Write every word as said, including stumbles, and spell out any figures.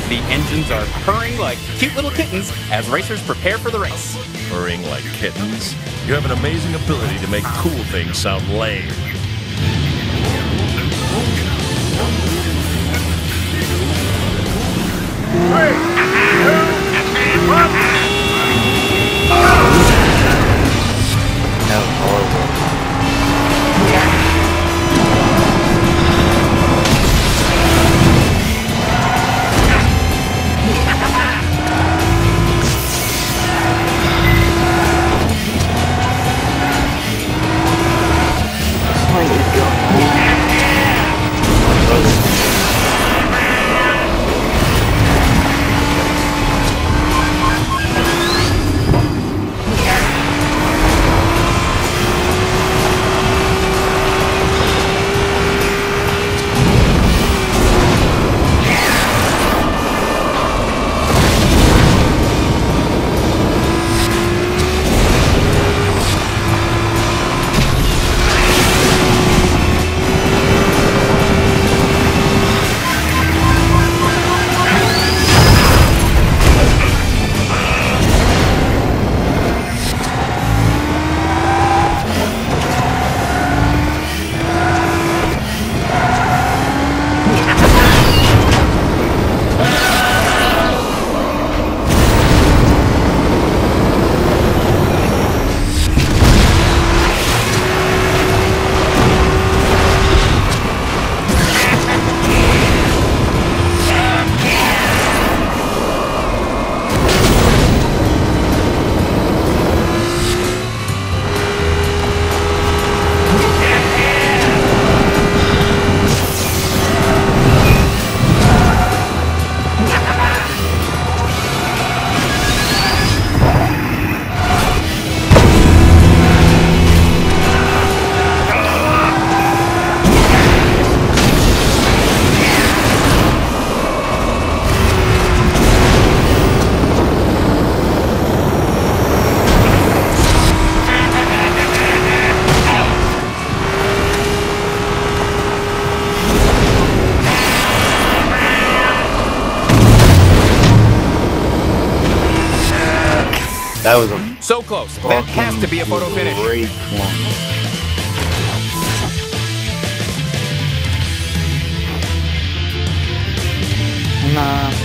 The engines are purring like cute little kittens as racers prepare for the race. Purring like kittens? You have an amazing ability to make cool things sound lame. Three, two, one. That was horrible. What is going on? That was a So close. That has to be a photo finish. great one. Nah.